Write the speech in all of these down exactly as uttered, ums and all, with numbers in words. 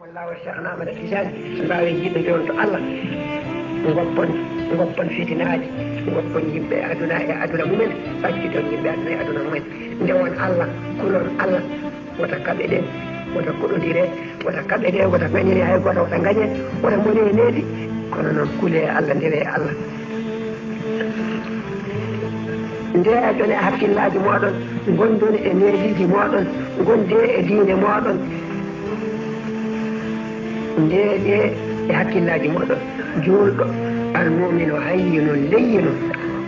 Allah wa Cheikh Ahmad Tidiane mbawi jiɗnude on to Allah goppon goppon fitinaaji goppon yimɓe aduna e aduna mumen ɓacciton yimɓe aduna e aduna mumen ndewon Allah kulon Allah wota kaɓe ɗen wota koɗodire wota kaɓe ɗe wota gañiri hay goto wota gañe wota moni e needi kono noon kuule Allah ndewe Allah ndeeɗon e hakkillaji moɗon gondon e neediji moɗon gonde e diine moɗon ndeeɗe e hakkillaji moɗon juulɗo almumino hayyinun leyyinun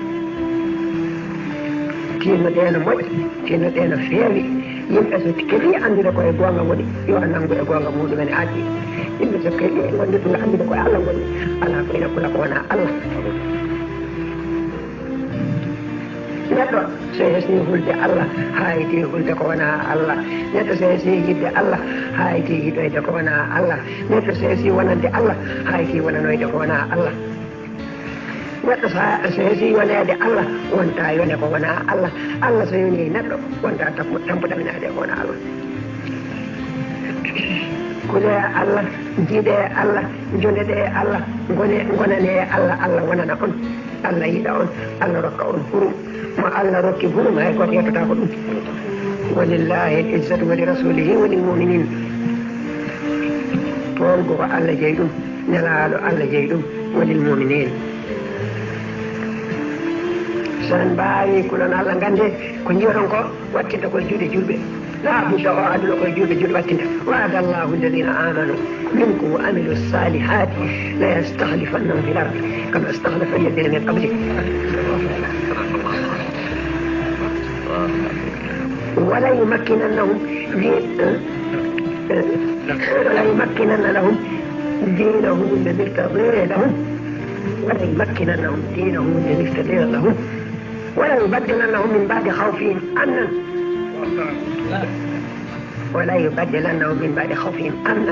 tinnoɗeno moƴƴi tinnoɗeno feewi yimɓe so keeɓi anndude koye goonga woni yo nanngu e goonga muɗumen addi yimɓe so keeɓi gonduɗuga anndude koye Allah woni ala ko ina kula ko wona Allah neɗɗo so hesni hulde Allah hayti hulde ko wona Allah neɗɗo so hesi yidde Allah hayti yiɗoyde ko wona Allah neɗɗo so hesi wonande Allah hayti wonanoyde ko wona Allah neɗɗo so hesi yonede Allah wonta yone ko wona Allah Allah so yoni neɗɗo wonta tampuɗaminade ko wona Allah kule Allah jiiɗe Allah jondeɗe Allah gone gonane Allah Allah wonana on Allah yiɗa on Allah rokka on hurum mo Allah rokki hurum hay goto yettata ko ɗum walillahi l izzatu wa li rasulihi wa lil muminin tolgo ko Allah jeeyi ɗum nelaɗo Allah jeeyi ɗum wa lil muminin son mbawi kulon Allah gande ko jiwaton ko wattinta koye juuɗe julɓe la budda o aduna koye juuɗe julɓe wattinta wa'ada allahu alladina amanu minkum wa amilu salihati la yastahlifannahum fil ard kama stahlafa alladina min qabli ولا يمكننهم ولا يمكنن لهم دينهم الذي ارتضي لهم ولا يمكننهم دينهم الذي ارتضي لهم ولا يبدلنهم من بعد خوفهم امنا ولا يبدلنهم من بعد خوفهم امنا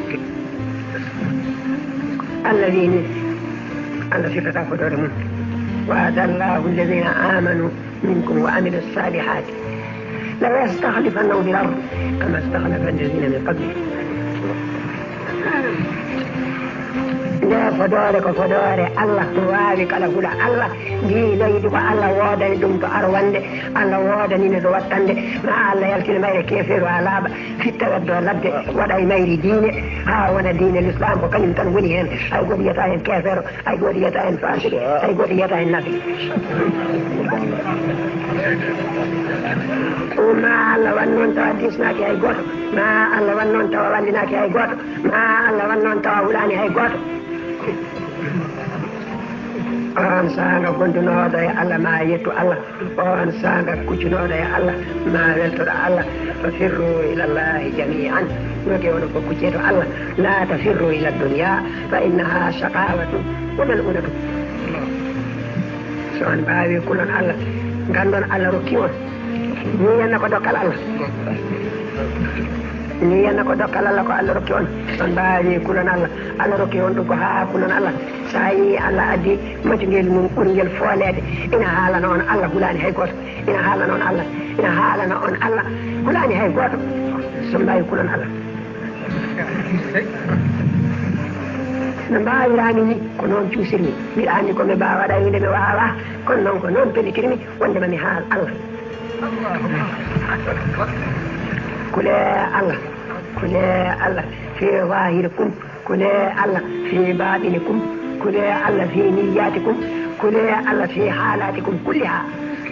الذين الذي تتفضلهم وعد الله الذين امنوا منكم وعملوا الصالحات لا يستخلفنهم في الارض كما استخلف الذين من قبلهم nde fodore ko fodore Allah to wawi kala hula Allah ndi leydi ko Allah woodani ɗum to arwande Allah woodanino to wattande ma Allah yaltina mayre kefeero ha laaɓa fitta weddo ladde waɗa e mayri diine ha wona diine l'islam ko kañum tan woni hen hay goto yiyata hen kefeero hay goto yiyata hen faside hay goto yiyata hen nafi ma Allah wan noon tawa disnaki hay goto ma Allah wan noon tawa wallinaki hay goto ma Allah wan noon tawa hulani hay goto on sanga gondunoɗo e Allah ma yettu Allah on sanga kuccunoɗo e Allah ma weltoɗo Allah fa firru ila llahi jami'an noke wono ko kucceto Allah la tafirru ila dunya fa innaha shaqawatun wa mal'unatun so on mbawi kulon Allah gandon Allah rokki on ni yanna ko dokkal Allah ni yanna ko dokkal Allah ko Allah rokki on on mbawi kulon Allah Allah rokki on ɗum ko ha kulon Allah sa yi Allah addi majjungel mum ɓurguel foolede ina haalana on Allah hulani hay goto ina haalana on Allah ina haalana on Allah hulani hay goto so mbawi kulon Allah no mbawirami ni ko noon cuusirmi mbiɗa anndi komi mbawa waɗa winde mi wawa kono noon ko noon pellitirmi wondema mi haal Allah kule Allah kule Allah fi zahirikum kule Allah fi batinikum kule Allah fi niyatikum kule Allah fi halatikum kulliha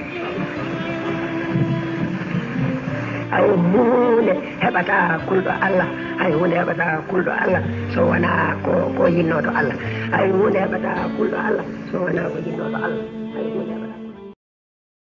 ay hunde heɓata kulɗo Allah hay hunde heɓata kulɗo Allah so wona ko ko yinnoto Allah hay hunde heɓata kulɗo Allah so wona ko yinnoto Allah